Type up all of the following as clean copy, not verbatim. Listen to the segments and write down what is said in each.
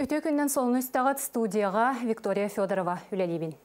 Өте күннен солын үстағат студияға Виктория Федорова үлелейбін.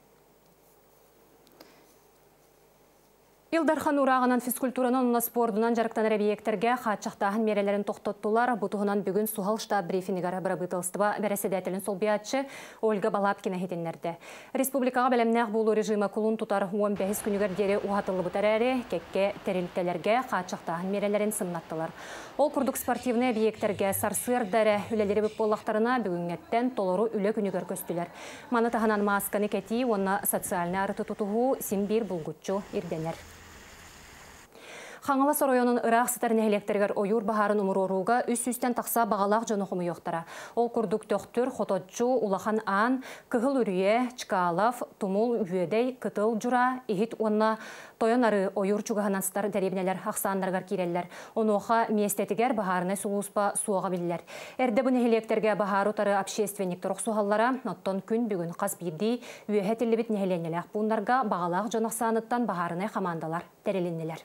Илдархан урағынан физкультуранын уна спордунан жарықтан объекттерге қатшақтағын мерелерін тоқтоттылар. Бұтығынан бүгін Сухал штаб брифингары бірабытылыстыва бәрәседәтілін сол биятчы Ольга Балапкина хетенлерді. Республикаға бәлемнәқ болу режимі күлін тұтар 15 күнігердері уғатылы бұтар әрі кекке терілтелерге қатшақтағын мерелерін сымнаттылар. Ол күрдік спортивны объекттерге сарсыр дәрі үлелері бүп болақтарына бүгінгеттен толыру үлі күнігер көстілер. Маны тағынан масканы кәти, онна социалны арыты тұтуғу симбир бұлғытчу ирденер. Хаңалас районын Ирақ сытарын электергер ойур бахарын умуруруга үс-үстен тақса бағалақ жонуқымы yoқтара. Ол күрдік төқтір, хототчу, улахан ан, кығыл үрие, чкалав, тумул үйедей, кытыл жура, ихит онна тойон ары ойур чуғананстар дәребінелер, ақсандарғар керелер. Онуға местетігер бахарыны суғыспа суға білілер. Әрді бұны электерге бахару тары общественник тұрық суғаллара, оттон күн бүгін қас бірді үйехетілі біт нәхеленелер. Бұнларға бағалақ жонақсаныттан бахарыны қамандалар дәреленелер.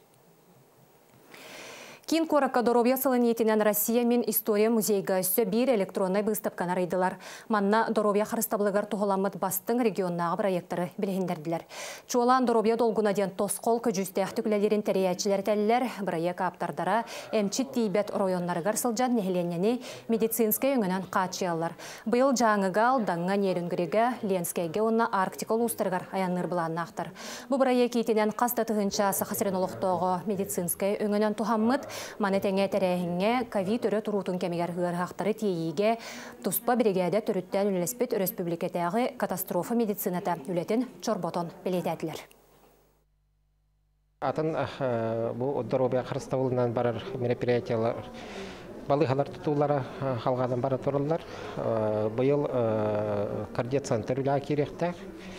Кин коракка доробья салынетінен Россия мен история музейга өссі бір электронной выставканы арайдылар. Манна доробья харыстаблығар тұғыламыд бастың регионнағы проекттары білігіндерділер. Чуалан доробья долгуна ден тосқол көжістәқті күлелерін тәреячілер тәлілер, проект аптардара әмчит тейбет районларығар сылжан нехеленені медицинскай өңінен қачиялар. Бұл жаңығал даңға нерінгірігі Ленскайге онна Арктикол ұстырғар аяныр бұланын ақтар. Бұл проект етінен қастатығынша сақасырын олықтығы медицинскай өңінен тұхаммыд Манетеңе тәрәхіңе ковид өрі тұрутын кәмегер ғырғақтары тейеге тұспа бригада түріттен үлеспет республикатағы катастрофа медицината үлетін чорботон белетәділер. Атын бұл доробия қарыстауылынан барар мероприятиялар балығалар тұтулары қалғадан бара тұрылар. Бұйыл кардиоцентр үлі керектер.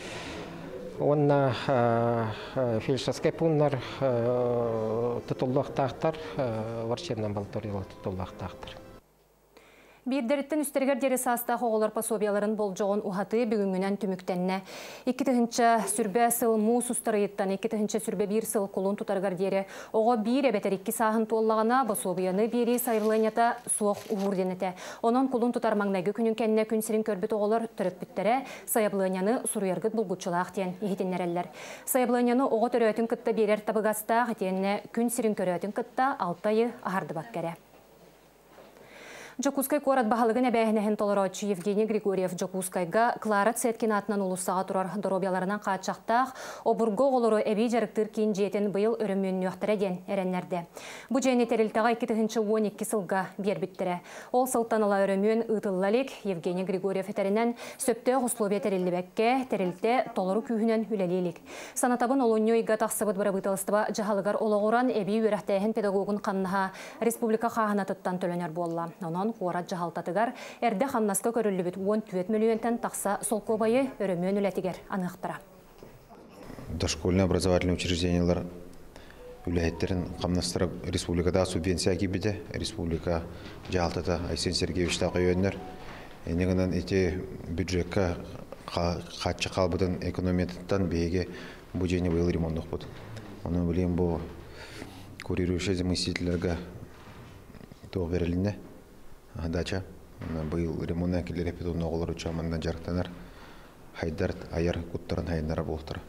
Онна фельдшерский пунктар тұтылықтақтар, варшеннан балториялар тұтылықтақтар. Бирдеріттен үстергер дері састағы оғылар пособияларын бол жоғын ұхаты бүгінгінен түміктенне. 2-тігінші сүрбе сыл мұ сұстарыйыттан, 2-тігінші сүрбе бір сыл құлын тұтарғар дері. Оға бір әбетер 2 сағын туоллағына пособияны бері сайырлайнята суық ұғыр денеті. Онын құлын тұтар маңнайғы күнін кәніне күн сірін көрбіт оғылар түріп біттері сайаблайняны сұруярғыт бұлғытшылақ тен ехетенлерелер. Сайаблайняны оға түрөтін күтті берер табығаста ғытеніне күн сірін көрөтін күтті 6 айы ағарды бақкәрі. Жокускай корат бағалығын әбәйінәхін толыраушы Евгений Григорьев Жокускайға Клара Цеткин атынан ұлысаға тұрар доробияларынан қатшақтақ, обырғы олыры әбей жарықтыр кейін жетін бұйыл өріммен нөқтірі ден әрәнлерді. Бұ жәйіне тәрілтіға 2-12 сылға бер біттірі. Ол сылтаныла өріммен ұтыллалік Евгений Григорьев әтәрінен сөпті ғұслобе тәрілі бәкке, тәрілті толыры күйінен үлелелік. Санатабын олуынyo иға тақсыбыт бұры бұтылыстыва жағалығар олығыран әбей өрәқтәйін педагогын қанныға республика қағанатыттан төленер болла. Қорат жағалтатығар, әрді қамнасқа көрілі бүт 14 миллионтен тақса сол көбайы өрімен үләтігер анықтыра. Дошкольный образовательный учреждениялар үләйеттерін қамнастырып республикада субвенция кебеді. Республика жағалтата Айсен Сергеевич тақы өндер. Енегінен ете бюджетқа қатшы қалбыдың экономияттан бейге бұжені бұйыл ремонттық бұд. Оны білейін бұл курирующий заместительлерге тоқ беріліне. Дача, бұл ремонт әкелер әпетуын оғылар ұчамандан жарықтанар, хайдард, аяр құттырын хайынара болтыр.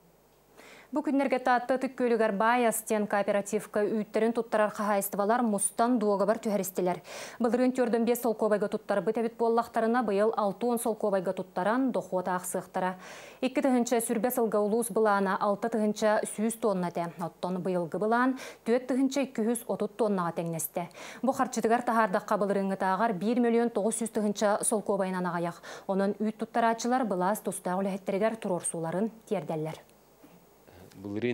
Бұ күннерге татты түккөлігер байастен кооперативка үйттерін тұттарар қағайыстывалар мұстан дуоға бар түхәрістелер. Бұлырын түрдің 5 сол көбайға тұттары бұтәбіт боллақтарына бұйыл 6-10 сол көбайға тұттаран доқуата ақсықтара. 2-тігінші сүрбе сылға ұлыс бұлана 6-тігінші 100 тоннаты. Оттон бұйылғы бұлан 4-тігінші 230 тоннаға тәңнесті. Бұ қарчытығар тағардаққа бұлырыңы тағар 1 миллион 900-тігінші сол көбайынан ағаяқ. Оның үйт тұттарачылар бұлас тұстағы үләхеттерігер тұрорсуларын тердәлер. Бұлырын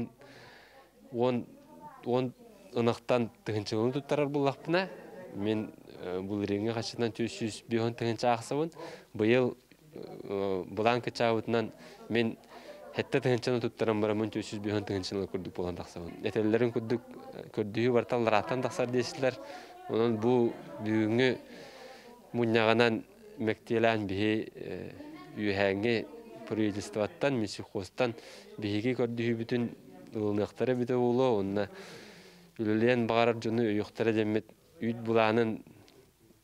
10 ынақтан түгіншілігін тұттарар бұлақпына. Мен бұлырынға қашынан 200 түгінші ақсауын. Бұйыл бұлан качауытынан мен әтті түгіншіні тұттаран барамын 200 түгіншілігі көрдік болған тақсауын. Әтелілерін көрдігі барталар аттан тақсар дейсілер. Оның бұл бүгінгі мұнағанан мәктелән бігі үйәңге правительствоттан, мисихостан биһиги көрдүһү бүтүн ылнактары бите улу, онна үлелен багарар жonu үйөктөрө демет үйт буланын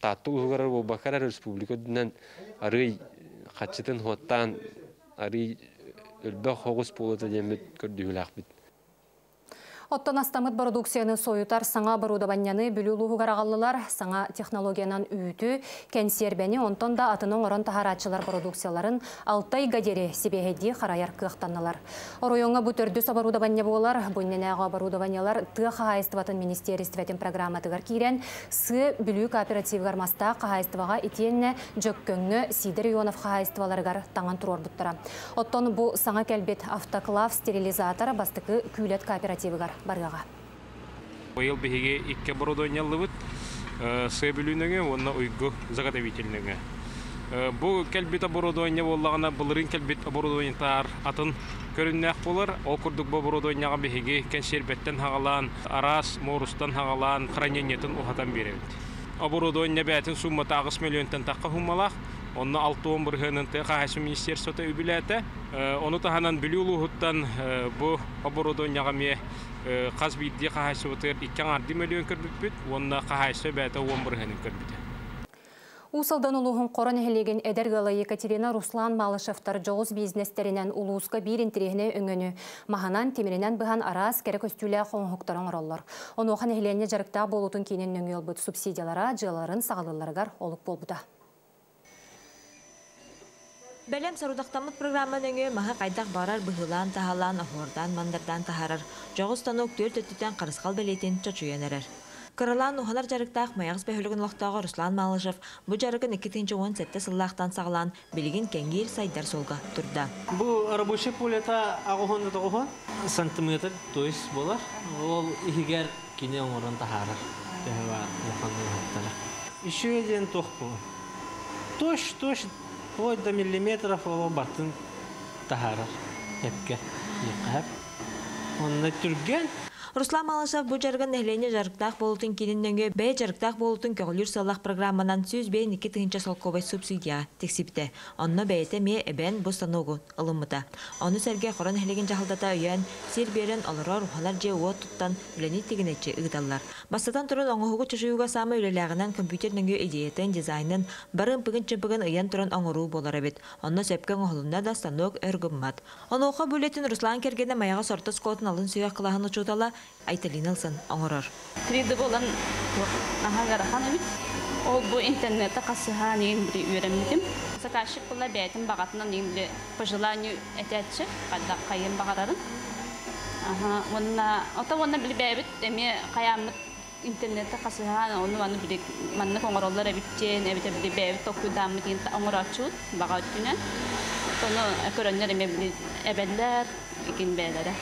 татты улгар бу бакара республикадан арый хатчытын хоттан арый өлбө хогус болот демет көрдүлак бит. Оттон астамыт продукцияны соютар саңа барудабаньяны бүлүлугу гарагаллылар, саңа технологиянан үйүтү, кенсербени онтон да атының орон тахарачылар продукцияларын алтай гадери себеһеди хараяр кыахтанналар. Оройонга бу төрдү сабарудабанья болар, буйненага барудабаньялар тыа хахайстыватын министерстветін программатыгар кирен, сы бүлүү кооператив гармаста хахайстывага итиенне жөккөңгө Сидер Ионов хахайстываларыгар таңан турор буттара. Оттон бу саңа келбет автоклав стерилизатор бастыкы күйлет кооперативигар барыга. Быйыл биһиге икки оборудованиялыбыт сы бүлүүнүгө, онна уйгу заготовительнүгө. Бу келбит оборудование боллагана былырын келбит оборудованиятар атын көрүннәк болар. Ол курдук бу оборудованияга биһиге кеншербеттен хагалан, арас, морустан хагалан, хранениятын ухатан беребит. Оборудование бәтин суммата 60 миллионтан такка хуммалак. Онна 6-10 быргынын тыахасы министерството үбүләте. Оны таханан бүлүүлүгүттан бу оборудованияга ме қаз бидде қағайсы өтір 2 миллион көрбітпіт, онына қағайсы бәті 10 бұрғанын көрбіті. Усалдан улуғын қорын әлеген әдергалы Екатерина Руслан Малышевтар жоғыз бизнестерінен улуысқа бір интерегіне өңіні мағанан темірінен бұған арас кәрі көстілі қоңғықтарын ұралар. Оны оған әлене жарықта болутын кейінен өңі олбыт субсидиялара жыларын сағалыларығар олып болбыда. Бәлем сарудақтамыт программаныңы маға қайдақ барар бұғылан тахалан, ахордан, мандардан тахарар. Жоғыз танук 4 өттітен қарысқал бәлейтін чачуянарар. Кырылан уханар жарықтақ маяғыз бәхілігін лақтағы Руслан Малышев бұ жарығын 2-17 сыллақтан сағылан білігін кәнгер сайдар солға тұрда. Бұл рабочий полета ағуғын дұғын сантиметр тойыс болар. Ол егер кене оңырын тахарар. Еще един тоқ бұл. Тош вплоть до миллиметров ол батын тахарар. Епке еқап. Оны түрген. Руслан Малышев бұ жарғын әхлене жарықтақ болутын келінніңі бәй жарықтақ болутын көгілір салақ программанан сөз бәйін 2 салқобай субсидия тексіпті. Онны бәйті ме әбән бұстануғы ылымыта. Оны сәрге қорын әхлеген жағылдата өйен сер берін олыра рухалар же уат тұттан үләні тегінетчі ұғдалар. Бастатан тұрын оңығығы чышуыға самы үлеләғінен компьютерніңі идеятын, дизайнын, барын пүгін-чүпігін ұян тұрын оңыру болар әбет. Онны сөпкен оғылында да станок өргіммат. Оны оға бөлетін Руслан кергені маяға сорты скотын алын сүйек қылағын ұчутала Айталиналсын оңырар. 3D болан ағарахан өбіт. Ол бұл интернетті қасыға неген бірі үйремедім. Заказчик бұла бәйтін бағатынан неген по желанию әтәтші, қайын бағарарын. Онна білі бәйбіт, әме қаямыт интернетті қасыға, оны білі манны қоңыролар әбіттен, әбіті білі бәйбіт тоқуйдамы дейін оңырачуд, баға өттінен. Оны көрінер әме білі әбәлләр, екен бәйлері.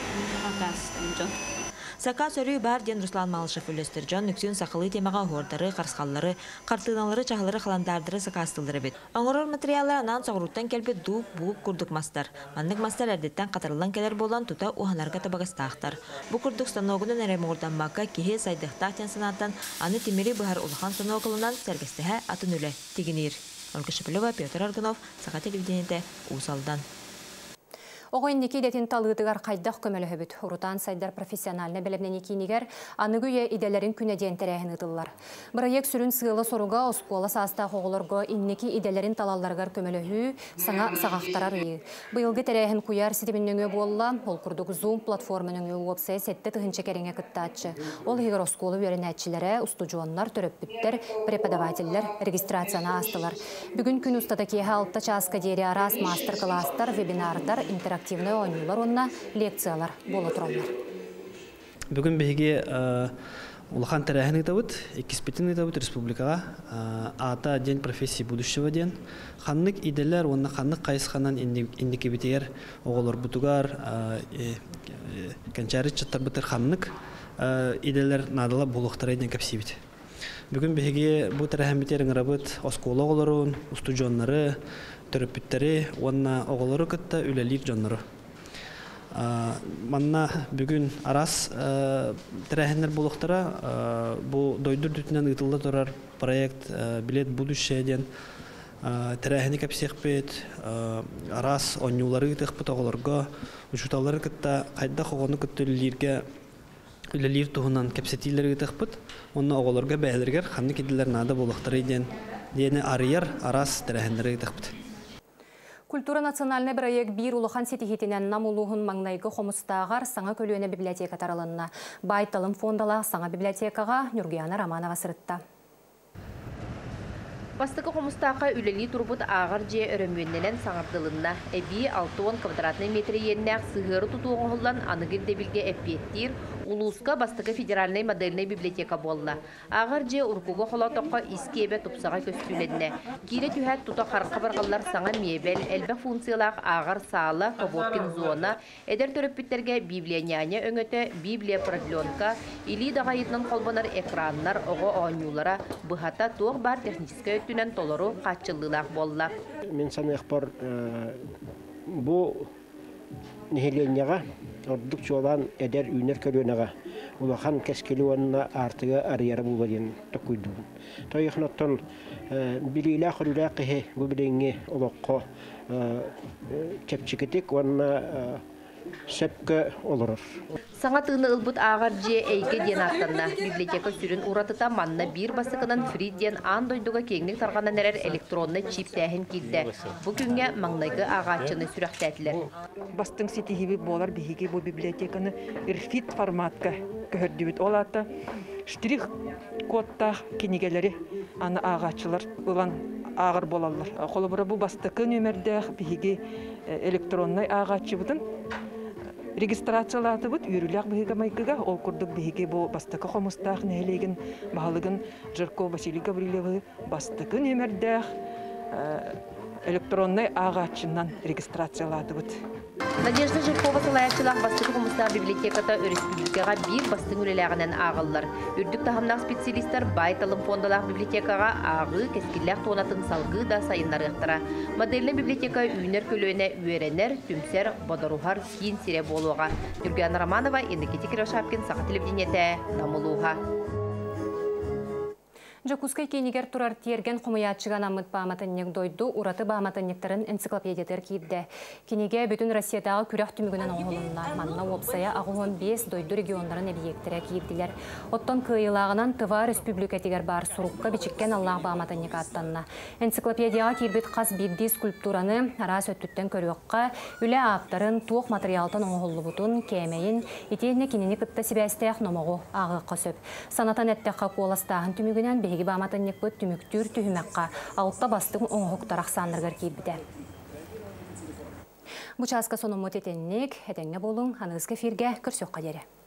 Сака сөрүй бар ден Руслан Малышев үлестір жон нүксін сақылы темаға ғордары, қарсқалары, қартыналары, чағылары, қаландардыры сақастылдыры бет. Оңырыр материалар анан соғыруттан келбет дұқ бұғып күрдік мастар. Мандық мастар әрдеттен қатырылан келер болан тұта уғанарға табағыстақтар. Бұ күрдік станогының әрем ордан мақа кеге сайдықтақтен санаттан аны темері бұхар ұлған станогылынан сәргістіғі атын үлі тегінер. Ольга Шепелева, Петр Аргунов, Сақа телевидениеті, Усалдан. Оғын некедетін талғытығар қайдақ көмелі хөбіт. Урутан сайдар профессионалны бәлемнен екенігер анығүйе иделерін күнеден тәрәхін ұтылар. Бірайек сүрін сығылы соруға оскуала саста қоғылырға иннеки иделерін талаларғар көмелі хүй саңа сағақтарар үйі. Бұйылғы тәрәхін құяр сетімінніңі болла, ол күрдік Zoom платформының уопсай сәтті тұхынчы кәріңе күттатшы. Ол егер оскуалы өрін әтчілері, устуджуанлар, төрөппіттер, преподавательлер регистрацияна астылар. Бүгін күн ұстада кейі алтта часка дері арас мастер-кластар, вебинардар, активный ойнулар, онна лекциялар болы тұралар. Бүгін бәйге улахан тәрәхін етауыд, экспертин етауыд республикаға ата ден профессии будущего ден. Қаннық иделер, онна қаннық қайысқанан индекебетегер оғылар бұтуғар, кәнчәрі чаттар бұтыр қаннық иделер надала болуқтар еден кәпсебет. Бүгін бәйге бұл тәрәхін бетерін ғырабыд, оскола оғыларын, устуджонлары, төрөппүттери онна оголору кытта үлелир жоннору. Манна бүгүн арас тирәһеннәр булуктара бу дойдур дүтүнән ытылда турар проект билет будущее ден тирәһене кепсекпет арас онюлары тыхпыт оголорго учуталары кытта кайда хогону кыттылырга үлелер туһунан кепсетилерге тахпыт. Онна оголорга бәйлергер ханны кидилер нада болактары иден. Дени арыяр арас тәрәһендерге тахпыт. Культура национальный проект бир улахан сетихетинен намулуғын маңнайғы хомустағар саңа көлуені библиотека таралынна. Байталым фондала саңа библиотекаға Нургияна Романова сырытта. Бастықы хомустаға үлели турбут ағар же өрөмөнненен саңардылынна. Эби 6 квадратный метр еннәк сығыры тұтуғын ғылан анығыр дебілге әппеттір. Улуска бастықы федеральный модельный библиотека болла. Ағар же ұрқуғы қолатыққа искебе тұпсаға көстіледіне. Кире түйәт тұта қарқы барғалар саңа мебел, әлбі функциялақ ағар салы, Поворкин зона, әдер төріппеттерге библияняне өңөті, библия продленка, или дағайытнан қолбанар экраннар, оғы оңюлара, бұхата туық бар техническа өттінен толыру қатшылылақ болла. Мен санайық бар бұл нехеленияға ордук чуалан эдер үйнер көрөнага улахан кескели онна артыга арыяра булбадын токуйдун. Тойхноттон билила хурла кехе бу бидеңге олокко чепчикетик онна шепке олорор. Саңа тыны ылбыт ағар же әйге ден аттанна. Библиотека сүрін уратыта манна бир басықынан фридден андойдуға кеңнік тарғанан әрер электронны чип тәхін келді. Бұ күнге маңнайғы ағачыны сүрәқтәтілер. Бастың сетихиби болар бихиги бу библиотеканы ирфит форматка көрдүбіт олата. Штрих кодтақ кенегелері аны ағачылар ұлан ағыр болалар. Қолыбыра бұ бастықы нөмірдәқ бихиги электронный ағачы бұдын. Регистрациялаты бұд, үйрілік бұйыға майкыға, ол күрдік бейге бұл бастықы қомыстақ нәйлеген бағылығын Жырков Василий Гаврилевы бастықы нөмірдәқ электронный ағачынан регистрациялаты бұд. Надежда Жиркова салаячылақ бастығы қомыстағы библиотеката республикаға бір бастың үлеләғінен ағылылар. Үрдік тағымнақ специалистер байталым фондалақ библиотекаға ағы, кескілләқ тонатын салғы да сайынлар ұқтыра. Модельный библиотека үйінер көлуіне үйеренер, түмсер, бодарухар, кейін сире болуға. Нургияна Романова, Ендекети Кирошапкин, Сақа телевидениеті, Намылуға. Жакускай кейнигер турар тиерген қомыятчыған амыт бааматыннек дойду, ураты бааматыннектарын энциклопедиятер кейді. Кенеге бүтін Россиядағы күрәқ түмігінен оңылынна. Манна опсая ағуын 5 дойду регионларын әбиектері кейділер. Оттон кыйлағынан Тыва республикатигер бар суруққа бичіккен Аллах бааматыннек аттанна. Энциклопедияға кейбіт қаз бидді скульптураны арас өттіттен көріққа, үлі аптарын туық материалтын оңғылы бұтын, кемейін, етейіне кенені күтті себәстәқ номағу ағы қосып. Санатан әттіққа қоластағын түмігінен беги бааматыннек бұт түміктүр түхімәққа алықта бастың оңғықтарақ сандырғыр кейбіде. Бұчасқа соның мұт етеннек, әтәңе болың, анығызғы фирге күрсөққа дері.